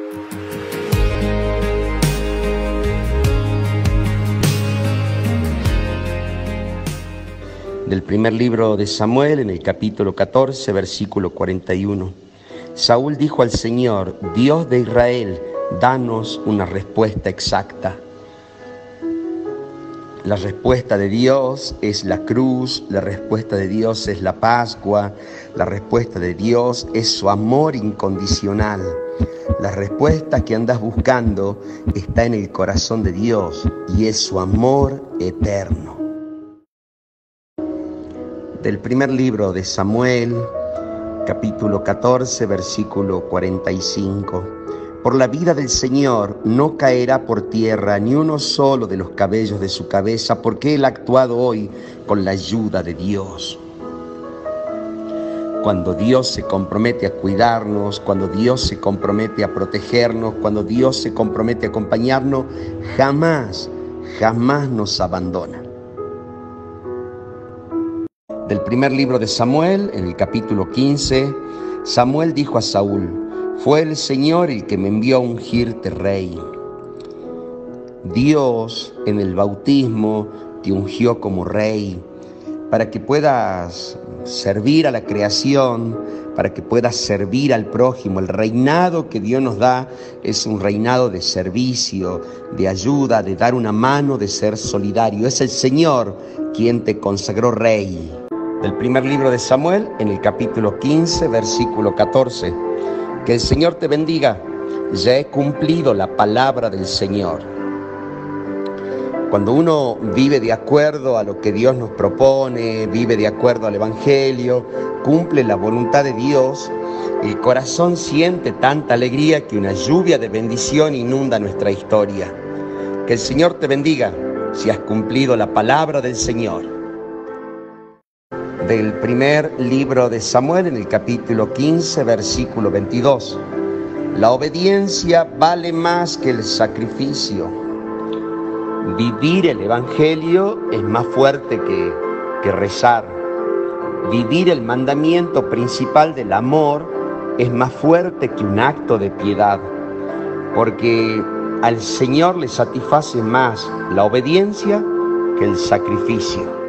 Del primer libro de Samuel, en el capítulo 14, versículo 41. Saúl dijo al Señor: Dios de Israel, danos una respuesta exacta. La respuesta de Dios es la cruz, la respuesta de Dios es la Pascua, la respuesta de Dios es su amor incondicional. La respuesta que andas buscando está en el corazón de Dios y es su amor eterno. Del primer libro de Samuel, capítulo 14, versículo 45. Por la vida del Señor no caerá por tierra ni uno solo de los cabellos de su cabeza, porque Él ha actuado hoy con la ayuda de Dios. Cuando Dios se compromete a cuidarnos, cuando Dios se compromete a protegernos, cuando Dios se compromete a acompañarnos, jamás nos abandona. Del primer libro de Samuel, en el capítulo 15, Samuel dijo a Saúl: fue el Señor el que me envió a ungirte rey. Dios en el bautismo te ungió como rey para que puedas servir a la creación, para que puedas servir al prójimo. El reinado que Dios nos da es un reinado de servicio, de ayuda, de dar una mano, de ser solidario. Es el Señor quien te consagró rey. Del primer libro de Samuel, en el capítulo 15, versículo 14. Que el Señor te bendiga. Ya he cumplido la palabra del Señor. Cuando uno vive de acuerdo a lo que Dios nos propone, vive de acuerdo al Evangelio, cumple la voluntad de Dios, el corazón siente tanta alegría que una lluvia de bendición inunda nuestra historia. Que el Señor te bendiga si has cumplido la palabra del Señor. Del primer libro de Samuel, en el capítulo 15, versículo 22. La obediencia vale más que el sacrificio. Vivir el Evangelio es más fuerte que rezar. Vivir el mandamiento principal del amor es más fuerte que un acto de piedad, porque al Señor le satisface más la obediencia que el sacrificio.